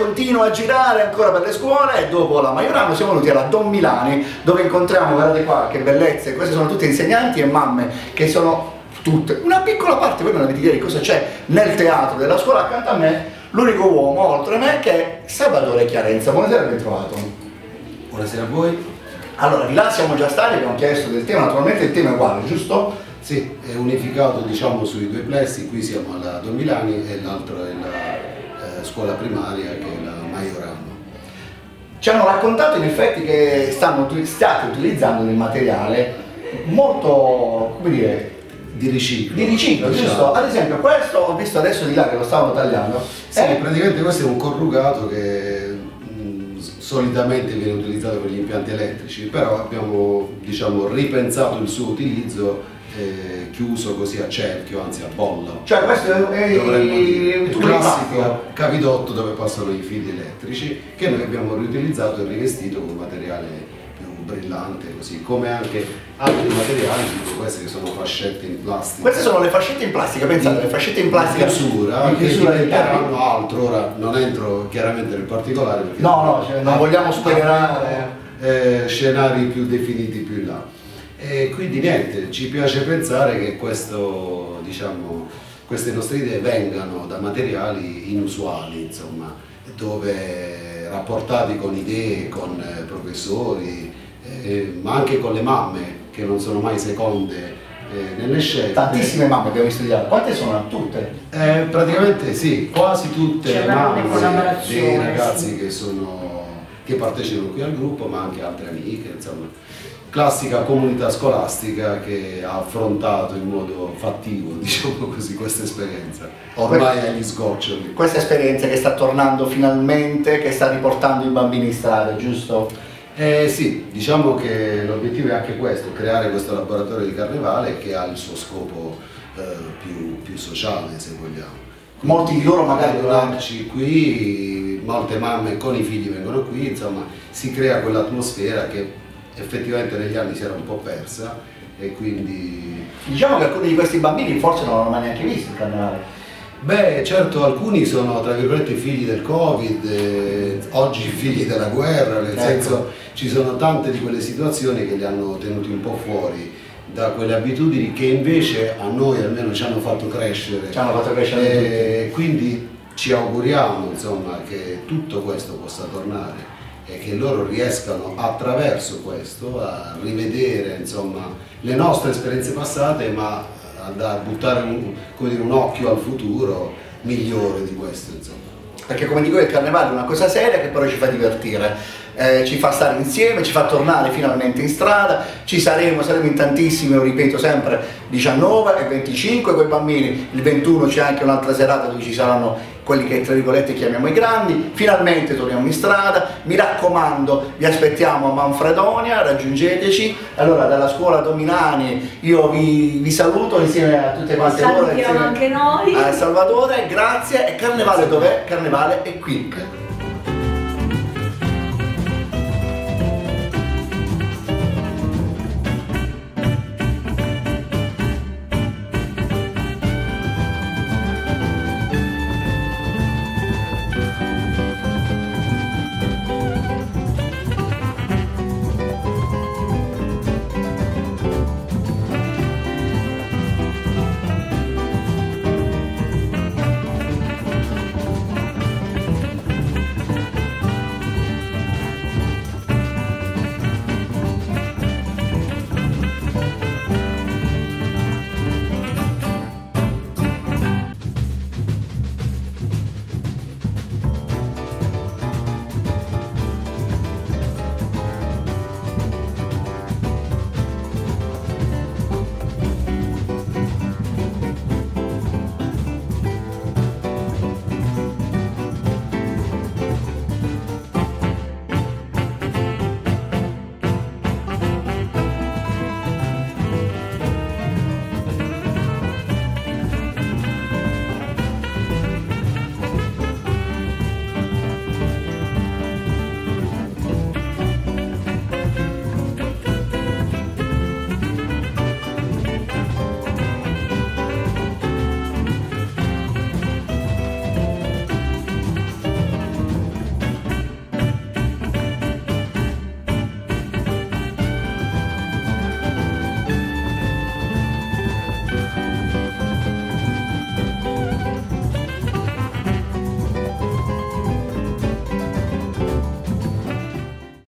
continua a girare ancora per le scuole e dopo la Maiorano siamo venuti alla Don Milani, dove incontriamo, guardate qua che bellezze, queste sono tutte insegnanti e mamme che sono tutte, una piccola parte, voi non avete idea di cosa c'è nel teatro della scuola. Accanto a me l'unico uomo oltre me che è Salvatore Chiarenza. Buonasera, ben trovato. Buonasera a voi. Allora, di là siamo già stati, abbiamo chiesto del tema, naturalmente il tema è uguale, giusto? Sì, è unificato diciamo sui due plessi, qui siamo alla Don Milani e l'altro è la scuola primaria che è la Maiorano. Ci hanno raccontato in effetti che state utilizzando del materiale molto, come dire, di riciclo, giusto? Ad esempio questo ho visto adesso di là che lo stavano tagliando. Sì, praticamente questo è un corrugato che solitamente viene utilizzato per gli impianti elettrici, però abbiamo diciamo ripensato il suo utilizzo, chiuso così a cerchio, anzi a bolla. Cioè questo è il classico cavidotto dove passano i fili elettrici, che noi abbiamo riutilizzato e rivestito con materiale più brillante, così come anche altri materiali tipo queste che sono fascette in plastica. Queste sono le fascette in plastica, pensate, le fascette in plastica di chiusura che diventeranno altro. Ora non entro chiaramente nel particolare perché non vogliamo spoilerare scenari più definiti più in là. E quindi niente, ci piace pensare che questo, diciamo, queste nostre idee vengano da materiali inusuali, insomma, dove rapportati con idee, con professori, ma anche con le mamme che non sono mai seconde nelle scelte. Tantissime mamme abbiamo visto di là, quante sono? Tutte? Praticamente sì, quasi tutte le mamme dei ragazzi sì, che partecipano qui al gruppo, ma anche altre amiche, insomma. Classica comunità scolastica che ha affrontato in modo fattivo, diciamo così, questa esperienza, ormai agli sgoccioli. Questa esperienza che sta tornando finalmente, che sta riportando i bambini in strada, giusto? Sì, diciamo che l'obiettivo è anche questo, creare questo laboratorio di carnevale che ha il suo scopo più sociale, se vogliamo. Quindi, molti di loro magari lavorarci qui, molte mamme con i figli vengono qui, insomma si crea quell'atmosfera che effettivamente negli anni si era un po' persa e quindi... Diciamo che alcuni di questi bambini forse non l'hanno mai neanche visto il carnevale. Beh, certo, alcuni sono tra virgolette figli del Covid, oggi figli della guerra, nel senso ci sono tante di quelle situazioni che li hanno tenuti un po' fuori da quelle abitudini che invece a noi almeno ci hanno fatto crescere. Ci hanno fatto crescere tutti. Quindi ci auguriamo insomma che tutto questo possa tornare e che loro riescano attraverso questo a rivedere insomma le nostre esperienze passate, ma a buttare un occhio al futuro migliore di questo insomma. Perché come dico il carnevale è una cosa seria che però ci fa divertire, ci fa stare insieme, ci fa tornare finalmente in strada, saremo in tantissimi, lo ripeto sempre, 19 e 25 con i bambini, il 21 c'è anche un'altra serata dove ci saranno quelli che tra virgolette chiamiamo i grandi, finalmente torniamo in strada, mi raccomando vi aspettiamo a Manfredonia, raggiungeteci. Allora dalla scuola Don Milani io vi saluto insieme a tutte quante loro, salutiamo anche noi, a Salvatore, grazie. E Carnevale dov'è? Carnevale è qui.